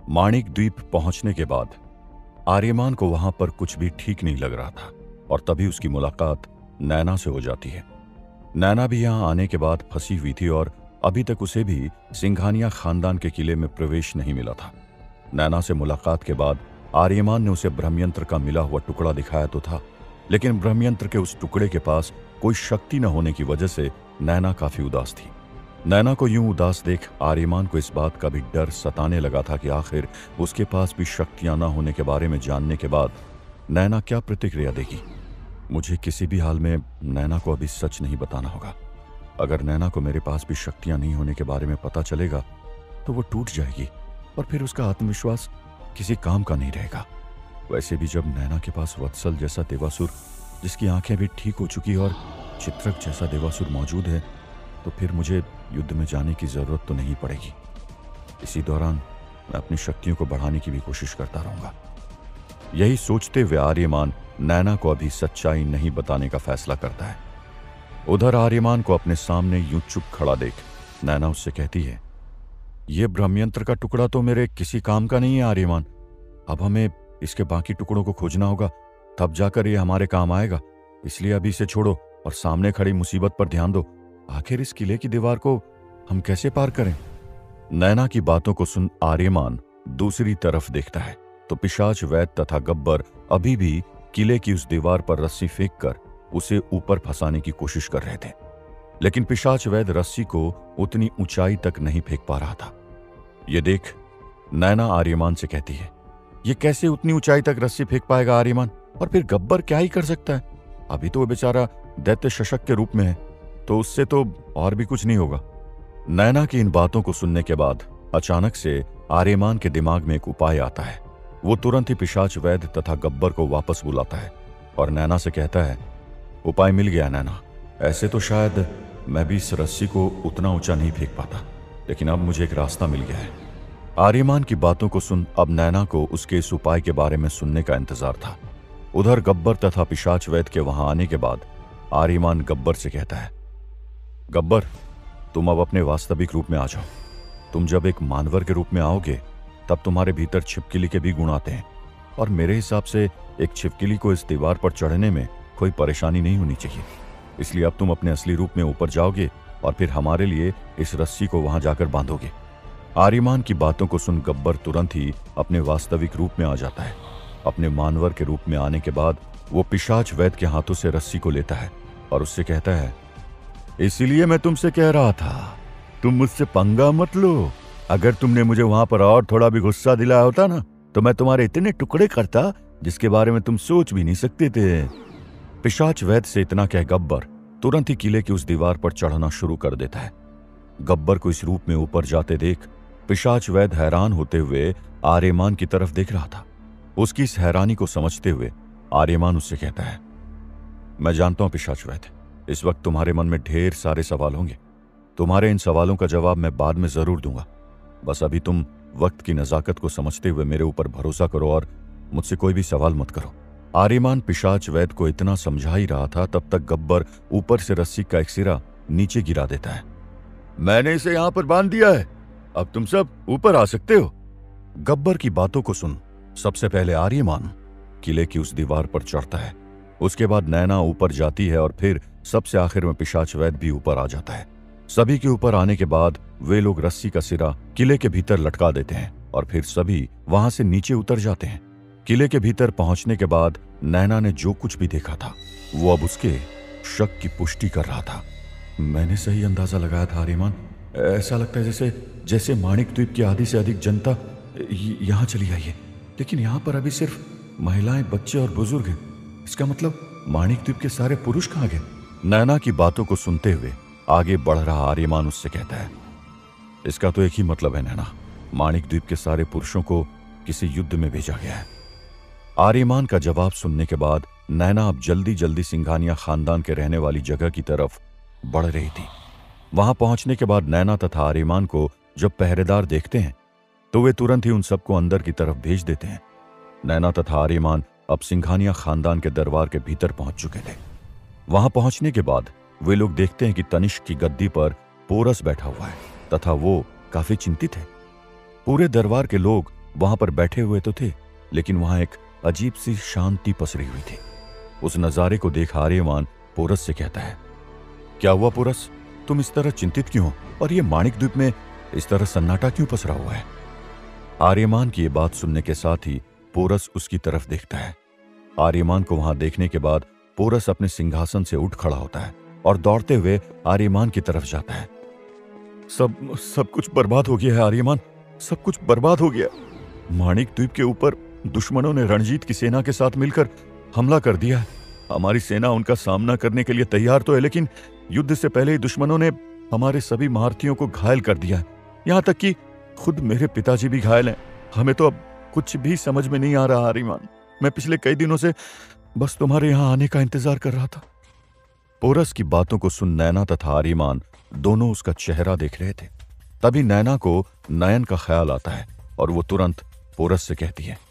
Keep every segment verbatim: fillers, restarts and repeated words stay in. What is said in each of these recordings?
माणिक द्वीप पहुंचने के बाद आर्यमान को वहां पर कुछ भी ठीक नहीं लग रहा था और तभी उसकी मुलाकात नैना से हो जाती है। नैना भी यहां आने के बाद फंसी हुई थी और अभी तक उसे भी सिंघानिया खानदान के किले में प्रवेश नहीं मिला था। नैना से मुलाकात के बाद आर्यमान ने उसे ब्रह्मयंत्र का मिला हुआ टुकड़ा दिखाया तो था, लेकिन ब्रह्मयंत्र के उस टुकड़े के पास कोई शक्ति न होने की वजह से नैना काफी उदास थी। नैना को यूं उदास देख आर्यमान को इस बात का भी डर सताने लगा था कि आखिर उसके पास भी शक्तियां न होने के बारे में जानने के बाद नैना क्या प्रतिक्रिया देगी। मुझे किसी भी हाल में नैना को अभी सच नहीं बताना होगा। अगर नैना को मेरे पास भी शक्तियां नहीं होने के बारे में पता चलेगा तो वो टूट जाएगी और फिर उसका आत्मविश्वास किसी काम का नहीं रहेगा। वैसे भी जब नैना के पास वत्सल जैसा देवासुर, जिसकी आंखें भी ठीक हो चुकी और चित्रक जैसा देवासुर मौजूद है, तो फिर मुझे युद्ध में जाने की जरूरत तो नहीं पड़ेगी। इसी दौरान मैं अपनी शक्तियों को बढ़ाने की भी कोशिश करता रहूंगा। यही सोचते हुए आर्यमान नैना को अभी सच्चाई नहीं बताने का फैसला करता है। उधर आर्यमान को अपने सामने यूं चुप खड़ा देख नैना उससे कहती है, यह ब्रह्मयंत्र का टुकड़ा तो मेरे किसी काम का नहीं है आर्यमान। अब हमें इसके बाकी टुकड़ों को खोजना होगा, तब जाकर ये हमारे काम आएगा। इसलिए अभी इसे छोड़ो और सामने खड़ी मुसीबत पर ध्यान दो। आखिर इस किले की दीवार को हम कैसे पार करें? नैना की बातों को सुन आर्यमान दूसरी तरफ देखता है तो पिशाच वैद्य तथा गब्बर अभी भी किले की उस दीवार पर रस्सी फेंक कर उसे ऊपर फंसाने की कोशिश कर रहे थे, लेकिन पिशाच वैद्य रस्सी को उतनी ऊंचाई तक नहीं फेंक पा रहा था। यह देख नैना आर्यमान से कहती है, यह कैसे उतनी ऊंचाई तक रस्सी फेंक पाएगा आर्यमान? और फिर गब्बर क्या ही कर सकता है? अभी तो वो बेचारा दैत्य शशक के रूप में है, तो उससे तो और भी कुछ नहीं होगा। नैना की इन बातों को सुनने के बाद अचानक से आर्यमान के दिमाग में एक उपाय आता है। वो तुरंत ही पिशाच वैद्य तथा गब्बर को वापस बुलाता है और नैना से कहता है, उपाय मिल गया नैना। ऐसे तो शायद मैं भी इस रस्सी को उतना ऊंचा नहीं फेंक पाता, लेकिन अब मुझे एक रास्ता मिल गया है। आर्यमान की बातों को सुन अब नैना को उसके इस उपाय के बारे में सुनने का इंतजार था। उधर गब्बर तथा पिशाच वैद्य के वहां आने के बाद आर्यमान गब्बर से कहता है, गब्बर, तुम अब अपने वास्तविक रूप में आ जाओ। तुम जब एक मानवर के रूप में आओगे तब तुम्हारे भीतर छिपकली के भी गुण आते हैं और मेरे हिसाब से एक छिपकली को इस दीवार पर चढ़ने में कोई परेशानी नहीं होनी चाहिए। इसलिए अब तुम अपने असली रूप में ऊपर जाओगे और फिर हमारे लिए इस रस्सी को वहां जाकर बांधोगे। आर्यमान की बातों को सुन गब्बर तुरंत ही अपने वास्तविक रूप में आ जाता है। अपने मानवर के रूप में आने के बाद वो पिशाच वैद्य के हाथों से रस्सी को लेता है और उससे कहता है, इसीलिए मैं तुमसे कह रहा था, तुम मुझसे पंगा मत लो। अगर तुमने मुझे वहां पर और थोड़ा भी गुस्सा दिलाया होता ना, तो मैं तुम्हारे इतने टुकड़े करता जिसके बारे में तुम सोच भी नहीं सकते थे। पिशाच वैद्य से इतना कह गब्बर तुरंत ही किले की उस दीवार पर चढ़ना शुरू कर देता है। गब्बर को इस रूप में ऊपर जाते देख पिशाच वैद्य हैरान होते हुए आर्यमान की तरफ देख रहा था। उसकी इस हैरानी को समझते हुए आर्यमान उससे कहता है, मैं जानता हूं पिशाच वैद्य, इस वक्त तुम्हारे मन में ढेर सारे सवाल होंगे। तुम्हारे इन सवालों का जवाब मैं बाद में जरूर दूंगा। बस अभी तुम वक्त की नजाकत को समझते हुए मेरे ऊपर भरोसा करो और मुझसे कोई भी सवाल मत करो। आर्यमान पिशाच वैद्य को इतना समझा ही रहा था, तब तक गब्बर ऊपर से रस्सी का एक सिरा नीचे गिरा देता है। मैंने इसे यहां पर बांध दिया है, अब तुम सब ऊपर आ सकते हो। गब्बर की बातों को सुन सबसे पहले आर्यमान किले की उस दीवार पर चढ़ता है। उसके बाद नैना ऊपर जाती है और फिर सबसे आखिर में पिशाच वैद्य भी ऊपर आ जाता है। सभी के ऊपर आने के बाद वे लोग रस्सी का सिरा किले के भीतर लटका देते हैं और फिर सभी वहां से नीचे उतर जाते हैं। किले के भीतर पहुंचने के बाद नैना ने जो कुछ भी देखा था वो अब उसके शक की पुष्टि कर रहा था। मैंने सही अंदाजा लगाया था आर्यमान। ऐसा लगता है जैसे जैसे माणिक द्वीप की आधी से अधिक जनता यहाँ चली आई है, लेकिन यहाँ पर अभी सिर्फ महिलाएं, बच्चे और बुजुर्ग हैं। इसका मतलब माणिक द्वीप के सारे पुरुष कहाँ गए? नैना की बातों को सुनते हुए आगे बढ़ रहा आर्यमान उससे कहता है, इसका तो एक ही मतलब है नैना, माणिक द्वीप के सारे पुरुषों को किसी युद्ध में भेजा गया है। आर्यमान का जवाब सुनने के बाद नैना अब जल्दी जल्दी सिंघानिया खानदान के रहने वाली जगह की तरफ बढ़ रही थी। वहां पहुंचने के बाद नैना तथा आर्यमान को जब पहरेदार देखते हैं तो वे तुरंत ही उन सबको अंदर की तरफ भेज देते हैं। नैना तथा आर्यमान अब सिंघानिया खानदान के दरबार के भीतर पहुंच चुके थे। वहां पहुंचने के बाद वे लोग देखते हैं कि तनिष्क की गद्दी पर पोरस बैठा हुआ है तथा वो काफी चिंतित है। पूरे दरबार के लोग वहां पर बैठे हुए तो थे, लेकिन वहां एक अजीब सी शांति पसरी हुई थी। उस नजारे को देख आर्यमान पोरस से कहता है, क्या हुआ पोरस, तुम इस तरह चिंतित क्यों हो, और ये माणिक द्वीप में इस तरह सन्नाटा क्यों पसरा हुआ है? आर्यमान की ये बात सुनने के साथ ही पोरस उसकी तरफ देखता है। आर्यमान को वहां देखने के बाद पोरस अपने सिंहासन से उठ खड़ा होता है और दौड़ते हुए आर्यमान की तरफ जाता है। सब सब कुछ बर्बाद हो गया है आर्यमान, सब कुछ बर्बाद हो गया। माणिक द्वीप के ऊपर दुश्मनों ने रणजीत की सेना के साथ मिलकर हमला कर दिया है। हमारी सेना उनका सामना करने के लिए तैयार तो है, लेकिन युद्ध से पहले ही दुश्मनों ने हमारे सभी महारथियों को घायल कर दिया है। यहां तक कि खुद मेरे पिताजी भी घायल हैं। हमें तो अब कुछ भी समझ में नहीं आ रहा आर्यमान। मैं पिछले कई दिनों से बस तुम्हारे यहां आने का इंतजार कर रहा था। पोरस की बातों को सुन नैना तथा आर्यमान दोनों उसका चेहरा देख रहे थे। तभी नैना को नयन का ख्याल आता है और वो तुरंत पोरस से कहती है,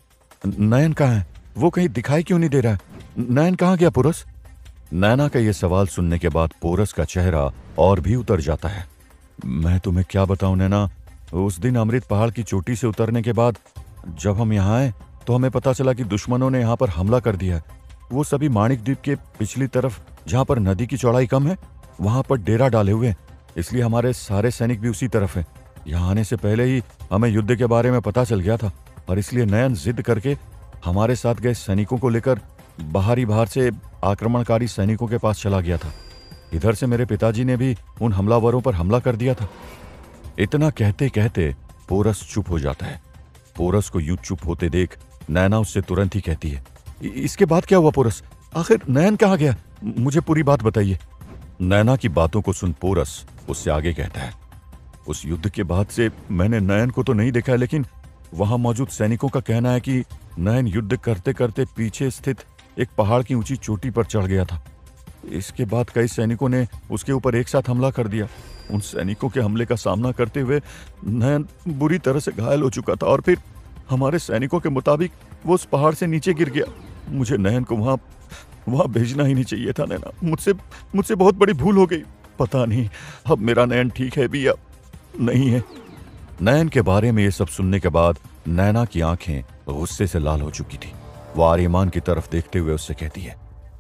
नयन कहाँ है? वो कहीं दिखाई क्यों नहीं दे रहा है? नयन कहाँ गया पोरस? नैना का यह सवाल सुनने के बाद पोरस का चेहरा और भी उतर जाता है। मैं तुम्हें क्या बताऊं नैना, उस दिन अमृत पहाड़ की चोटी से उतरने के बाद जब हम यहाँ आए तो हमें पता चला कि दुश्मनों ने यहाँ पर हमला कर दिया है। वो सभी माणिक द्वीप के पिछली तरफ, जहाँ पर नदी की चौड़ाई कम है, वहां पर डेरा डाले हुए हैं। इसलिए हमारे सारे सैनिक भी उसी तरफ हैं। यहाँ आने से पहले ही हमें युद्ध के बारे में पता चल गया था और इसलिए नयन जिद करके हमारे साथ गए सैनिकों को लेकर बाहरी बाहर से आक्रमणकारी सैनिकों के पास चला गया था। इधर से मेरे पिताजी ने भी उन हमलावरों पर हमला कर दिया था। इतना कहते कहते पोरस चुप हो जाता है। पोरस को यूं चुप होते देख नैना उससे तुरंत ही कहती है, इसके बाद क्या हुआ पोरस? आखिर नयन कहाँ गया? मुझे पूरी बात बताइए। नैना की बातों को सुन पोरस उससे आगे कहता है, उस युद्ध के बाद से मैंने नयन को तो नहीं देखा है, लेकिन वहां मौजूद सैनिकों का कहना है कि नयन युद्ध करते करते पीछे स्थित एक पहाड़ की ऊंची चोटी पर चढ़ गया था। इसके बाद कई सैनिकों ने उसके ऊपर एक साथ हमला कर दिया। उन सैनिकों के हमले का सामना करते हुए नयन बुरी तरह से घायल हो चुका था और फिर हमारे सैनिकों के मुताबिक वो उस पहाड़ से नीचे गिर गया। मुझे नयन को वहां वहां भेजना ही नहीं चाहिए था नैना। मुझसे मुझसे बहुत बड़ी भूल हो गई। पता नहीं अब मेरा नयन ठीक है भी या नहीं है। नयन के बारे में ये सब सुनने के बाद नैना की आंखें गुस्से से लाल हो चुकी थी। वो आर्यमान की तरफ देखते हुए उससे कहती है,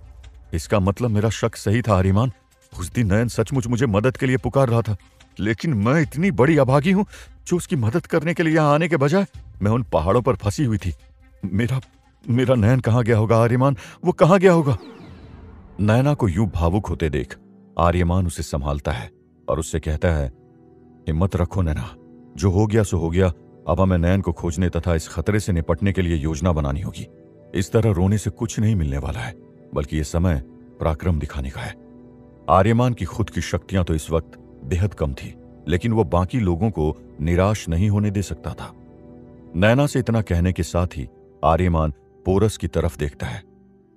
इसका मतलब मेरा शक सही था आर्यमान। उस दिन नयन सचमुच मुझे मदद के लिए पुकार रहा था, लेकिन मैं इतनी बड़ी अभागी हूं जो उसकी मदद करने के लिए यहां आने के बजाय मैं उन पहाड़ों पर फंसी हुई थी। मेरा मेरा नयन कहां गया होगा आर्यमान? वो कहां गया होगा? नैना को यूं भावुक होते देख आर्यमान उसे संभालता है और उससे कहता है, हिम्मत रखो नैना, जो हो गया सो हो गया। अब हमें नयन को खोजने तथा इस खतरे से निपटने के लिए योजना बनानी होगी। इस तरह रोने से कुछ नहीं मिलने वाला है, बल्कि यह समय पराक्रम दिखाने का है। आर्यमान की खुद की शक्तियां तो इस वक्त बेहद कम थी, लेकिन वो बाकी लोगों को निराश नहीं होने दे सकता था। नैना से इतना कहने के साथ ही आर्यमान पोरस की तरफ देखता है।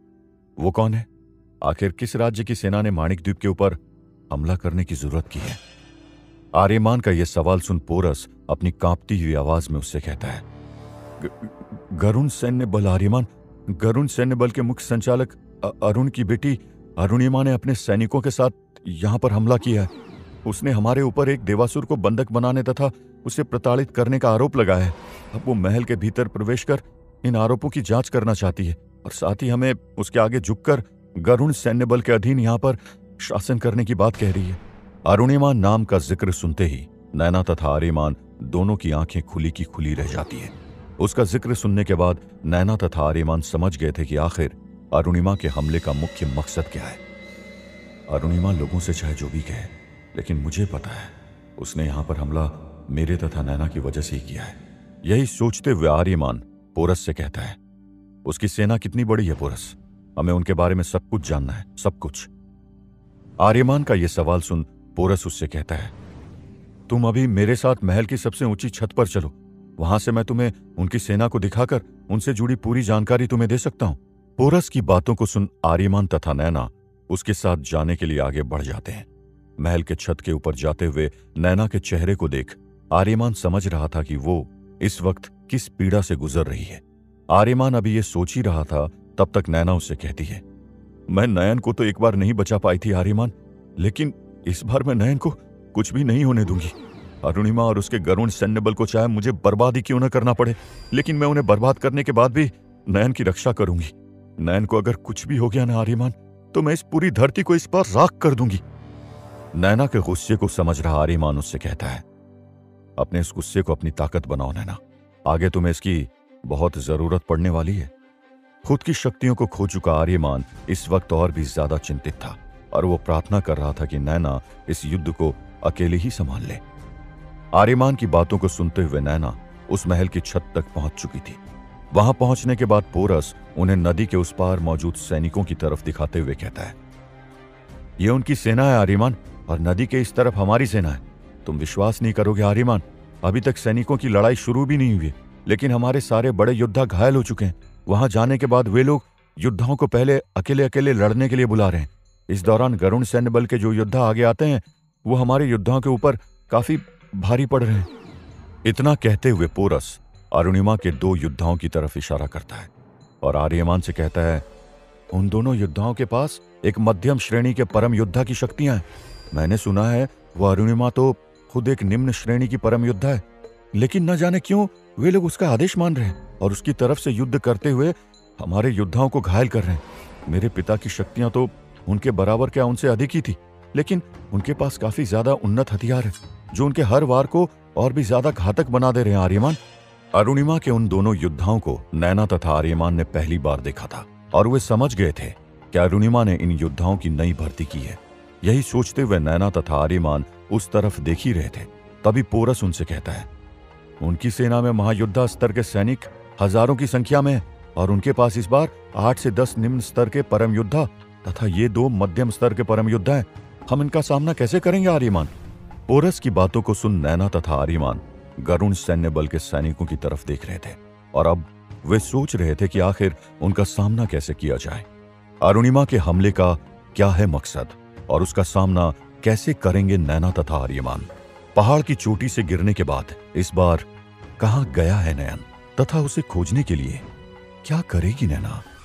वो कौन है? आखिर किस राज्य की सेना ने माणिक द्वीप के ऊपर हमला करने की जरूरत की है? आर्यमान का यह सवाल सुन पोरस अपनी कांपती हुई आवाज में उससे कहता है, गरुण सैन्य बल आर्यमान, गरुण सैन्य बल के मुख्य संचालक अरुण की बेटी अरुणिमा ने अपने सैनिकों के साथ यहां पर हमला किया है। उसने हमारे ऊपर एक देवासुर को बंधक बनाने तथा उसे प्रताड़ित करने का आरोप लगाया है। अब वो महल के भीतर प्रवेश कर इन आरोपों की जांच करना चाहती है और साथ ही हमें उसके आगे झुककर गरुण सैन्य बल के अधीन यहां पर शासन करने की बात कह रही है। अरुणिमा नाम का जिक्र सुनते ही नैना तथा आर्यमान दोनों की आंखें खुली की खुली रह जाती है। उसका जिक्र सुनने के बाद नैना तथा आर्यमान समझ गए थे कि आखिर अरुणिमा के हमले का मुख्य मकसद क्या है। अरुणिमा लोगों से चाहे जो भी कहे, लेकिन मुझे पता है उसने यहां पर हमला मेरे तथा नैना की वजह से ही किया है। यही सोचते हुए आर्यमान पोरस से कहता है, उसकी सेना कितनी बड़ी है पोरस? हमें उनके बारे में सब कुछ जानना है, सब कुछ। आर्यमान का यह सवाल सुन पोरस उससे कहता है, तुम अभी मेरे साथ महल की सबसे ऊंची छत पर चलो, वहां से मैं तुम्हें उनकी सेना को दिखाकर उनसे जुड़ी पूरी जानकारी तुम्हें दे सकता हूं। पोरस की बातों को सुन आर्यमान तथा नैना उसके साथ जाने के लिए आगे बढ़ जाते हैं। महल के छत के ऊपर जाते हुए नैना के चेहरे को देख आर्यमान समझ रहा था कि वो इस वक्त किस पीड़ा से गुजर रही है। आर्यमान अभी ये सोच ही रहा था, तब तक नैना उससे कहती है, मैं नयन को तो एक बार नहीं बचा पाई थी आर्यमान, लेकिन इस बार मैं नयन को कुछ भी नहीं होने दूंगी। अरुणिमा और उसके गरुण सैन्य बल को चाहे मुझे बर्बाद ही क्यों न करना पड़े, लेकिन मैं उन्हें बर्बाद करने के बाद भी नयन की रक्षा करूंगी। नयन को अगर कुछ भी हो गया ना आर्यमान, तो मैं इस पूरी धरती को इस पर राख कर दूंगी। नैना के गुस्से को समझ रहा आर्यमान उससे कहता है, अपने इस गुस्से को अपनी ताकत बनाओ नैना, आगे तुम्हें इसकी बहुत जरूरत पड़ने वाली है। खुद की शक्तियों को खो चुका आर्यमान इस वक्त और भी ज्यादा चिंतित था और वो प्रार्थना कर रहा था कि नैना इस युद्ध को अकेले ही संभाल ले। आर्यमान की बातों को सुनते हुए नैना उस महल की छत तक पहुंच चुकी थी। वहां पहुंचने के बाद पोरस उन्हें नदी के उस पार मौजूद सैनिकों की तरफ दिखाते हुए कहता है, यह उनकी सेना है आर्यमान, और नदी के इस तरफ हमारी सेना है। तुम विश्वास नहीं करोगे आर्यमान, अभी तक सैनिकों की लड़ाई शुरू भी नहीं हुई, लेकिन हमारे सारे बड़े योद्धा घायल हो चुके हैं। वहां जाने के बाद वे लोग योद्धाओं को पहले अकेले अकेले लड़ने के लिए बुला रहे हैं। इस दौरान गरुण सैन्य बल के जो योद्धा आगे आते हैं वो हमारे योद्धाओं के ऊपर काफी भारी पड़ रहे हैं। इतना कहते हुए पोरस अरुणिमा के दो योद्धाओं की तरफ इशारा करता है और आर्यमान से कहता है, उन दोनों योद्धाओं के पास एक मध्यम श्रेणी के परम योद्धा की शक्तियां हैं। मैंने सुना है वह अरुणिमा तो खुद एक निम्न श्रेणी की परम योद्धा है, लेकिन न जाने क्यों वे लोग उसका आदेश मान रहे हैं और उसकी तरफ से युद्ध करते हुए हमारे योद्धाओं को घायल कर रहे हैं। मेरे पिता की शक्तियां तो उनके बराबर क्या उनसे अधिक ही थी, लेकिन उनके पास काफी ज्यादा उन्नत हथियार है जो उनके हर वार को और भी ज्यादा घातक बना दे रहे हैं आर्यमान। अरुणिमा के उन दोनों योद्धाओं को नैना तथा आर्यमान ने पहली बार देखा था और वे समझ गए थे कि अरुणिमा ने इन योद्धाओं की नई भर्ती की है। यही सोचते हुए नैना तथा आर्यमान उस तरफ देख ही रहे थे। तभी पोरस उनसे कहता है, उनकी सेना में महायोद्धा स्तर के सैनिक हजारों की संख्या में है और उनके पास इस बार आठ से दस निम्न स्तर के परम योद्धा तथा ये दो मध्यम स्तर के परम योद्धा हैं। हम इनका सामना कैसे करेंगे आर्यमान? पोरस की बातों को सुन नैना तथा आर्यमान गरुण सैन्य बल के सैनिकों की तरफ देख रहे थे और अब वे सोच रहे थे कि आखिर उनका सामना कैसे किया जाए। अरुणिमा के हमले का क्या है मकसद और उसका सामना कैसे करेंगे नैना तथा आर्यमान? पहाड़ की चोटी से गिरने के बाद इस बार कहां गया है नयन तथा उसे खोजने के लिए क्या करेगी नैना?